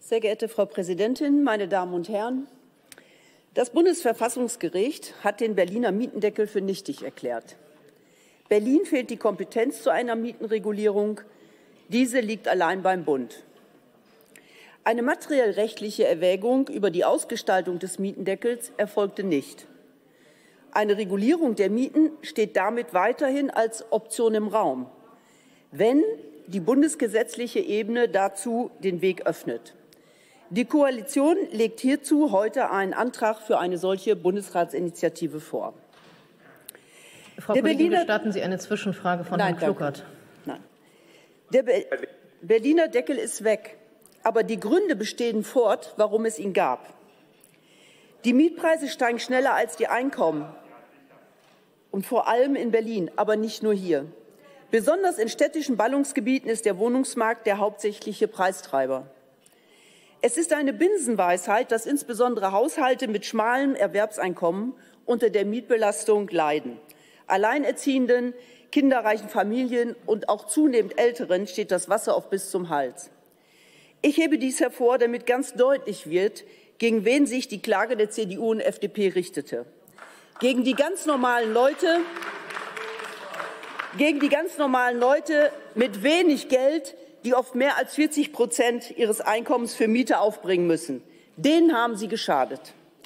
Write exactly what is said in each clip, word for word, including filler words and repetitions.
Sehr geehrte Frau Präsidentin, meine Damen und Herren! Das Bundesverfassungsgericht hat den Berliner Mietendeckel für nichtig erklärt. Berlin fehlt die Kompetenz zu einer Mietenregulierung. Diese liegt allein beim Bund. Eine materiell-rechtliche Erwägung über die Ausgestaltung des Mietendeckels erfolgte nicht. Eine Regulierung der Mieten steht damit weiterhin als Option im Raum, wenn die bundesgesetzliche Ebene dazu den Weg öffnet. Die Koalition legt hierzu heute einen Antrag für eine solche Bundesratsinitiative vor. Frau Kollegin, gestatten Sie eine Zwischenfrage von Herrn Kluckert? Nein. Der Be Berliner Deckel ist weg, aber die Gründe bestehen fort, warum es ihn gab. Die Mietpreise steigen schneller als die Einkommen, und vor allem in Berlin, aber nicht nur hier. Besonders in städtischen Ballungsgebieten ist der Wohnungsmarkt der hauptsächliche Preistreiber. Es ist eine Binsenweisheit, dass insbesondere Haushalte mit schmalem Erwerbseinkommen unter der Mietbelastung leiden. Alleinerziehenden, kinderreichen Familien und auch zunehmend Älteren steht das Wasser auf bis zum Hals. Ich hebe dies hervor, damit ganz deutlich wird, gegen wen sich die Klage der C D U und F D P richtete. Gegen die ganz normalen Leute, gegen die ganz normalen Leute mit wenig Geld, die oft mehr als vierzig Prozent ihres Einkommens für Miete aufbringen müssen. Denen haben Sie geschadet.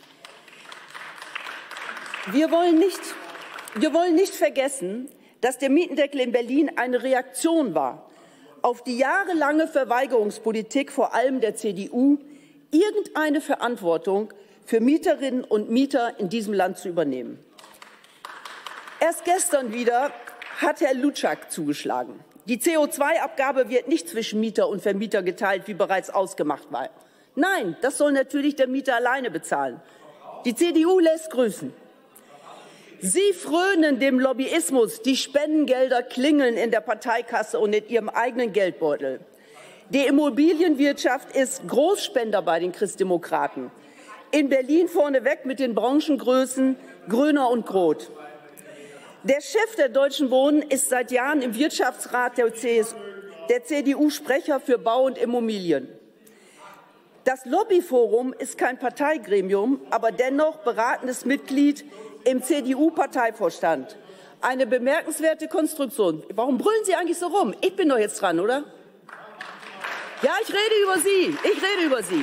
Wir wollen nicht, wir wollen nicht vergessen, dass der Mietendeckel in Berlin eine Reaktion war auf die jahrelange Verweigerungspolitik, vor allem der C D U, irgendeine Verantwortung für Mieterinnen und Mieter in diesem Land zu übernehmen. Erst gestern wieder hat Herr Lutschak zugeschlagen. Die C O zwei Abgabe wird nicht zwischen Mieter und Vermieter geteilt, wie bereits ausgemacht war. Nein, das soll natürlich der Mieter alleine bezahlen. Die C D U lässt grüßen. Sie frönen dem Lobbyismus, die Spendengelder klingeln in der Parteikasse und in ihrem eigenen Geldbeutel. Die Immobilienwirtschaft ist Großspender bei den Christdemokraten. In Berlin vorneweg mit den Branchengrößen Gröner und Groth. Der Chef der Deutschen Wohnen ist seit Jahren im Wirtschaftsrat der, C S U, der C D U Sprecher für Bau und Immobilien. Das Lobbyforum ist kein Parteigremium, aber dennoch beratendes Mitglied im C D U-Parteivorstand. Eine bemerkenswerte Konstruktion. Warum brüllen Sie eigentlich so rum? Ich bin doch jetzt dran, oder? Ja, ich rede über Sie. Ich rede über Sie.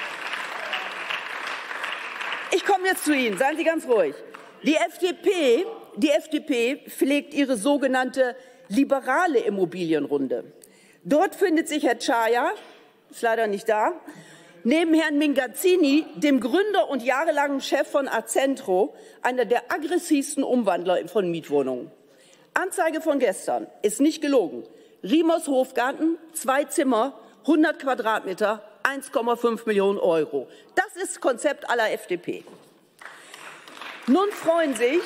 Ich komme jetzt zu Ihnen. Seien Sie ganz ruhig. Die F D P, die F D P pflegt ihre sogenannte liberale Immobilienrunde. Dort findet sich Herr Czaja, ist leider nicht da, neben Herrn Mingazzini, dem Gründer und jahrelangen Chef von Accentro, einer der aggressivsten Umwandler von Mietwohnungen. Anzeige von gestern ist nicht gelogen. Riemers Hofgarten, zwei Zimmer, hundert Quadratmeter, eins Komma fünf Millionen Euro. Das ist das Konzept aller F D P. Nun freuen sich,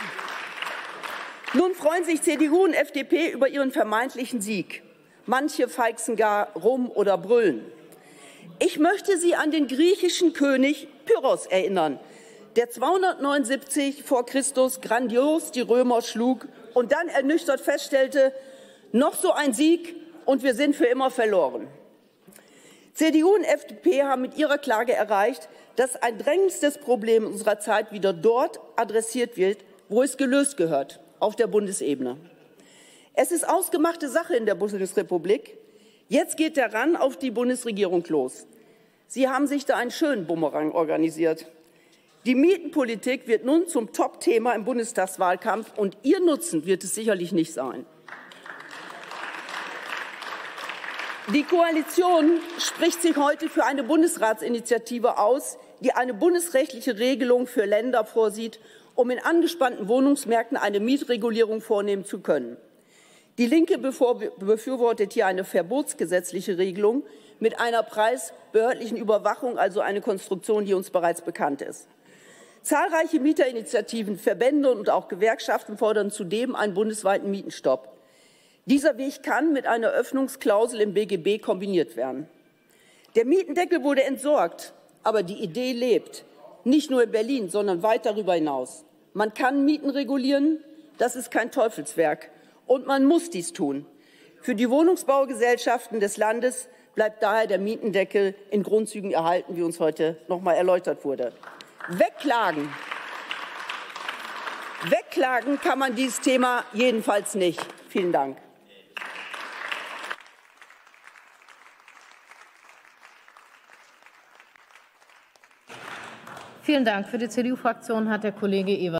nun freuen sich C D U und F D P über ihren vermeintlichen Sieg. Manche feixen gar rum oder brüllen. Ich möchte Sie an den griechischen König Pyrrhos erinnern, der zweihundertneunundsiebzig vor Christus grandios die Römer schlug und dann ernüchtert feststellte, noch so ein Sieg und wir sind für immer verloren. C D U und F D P haben mit ihrer Klage erreicht, dass ein drängendstes Problem unserer Zeit wieder dort adressiert wird, wo es gelöst gehört, auf der Bundesebene. Es ist ausgemachte Sache in der Bundesrepublik. Jetzt geht der Run auf die Bundesregierung los. Sie haben sich da einen schönen Bumerang organisiert. Die Mietenpolitik wird nun zum Top-Thema im Bundestagswahlkampf, und Ihr Nutzen wird es sicherlich nicht sein. Die Koalition spricht sich heute für eine Bundesratsinitiative aus, die eine bundesrechtliche Regelung für Länder vorsieht, um in angespannten Wohnungsmärkten eine Mietregulierung vornehmen zu können. Die Linke befürwortet hier eine verbotsgesetzliche Regelung mit einer preisbehördlichen Überwachung, also eine Konstruktion, die uns bereits bekannt ist. Zahlreiche Mieterinitiativen, Verbände und auch Gewerkschaften fordern zudem einen bundesweiten Mietenstopp. Dieser Weg kann mit einer Öffnungsklausel im B G B kombiniert werden. Der Mietendeckel wurde entsorgt, aber die Idee lebt. Nicht nur in Berlin, sondern weit darüber hinaus. Man kann Mieten regulieren, das ist kein Teufelswerk. Und man muss dies tun. Für die Wohnungsbaugesellschaften des Landes bleibt daher der Mietendeckel in Grundzügen erhalten, wie uns heute noch mal erläutert wurde. Wegklagen. Wegklagen kann man dieses Thema jedenfalls nicht. Vielen Dank. Vielen Dank. Für die C D U-Fraktion hat der Kollege Ewald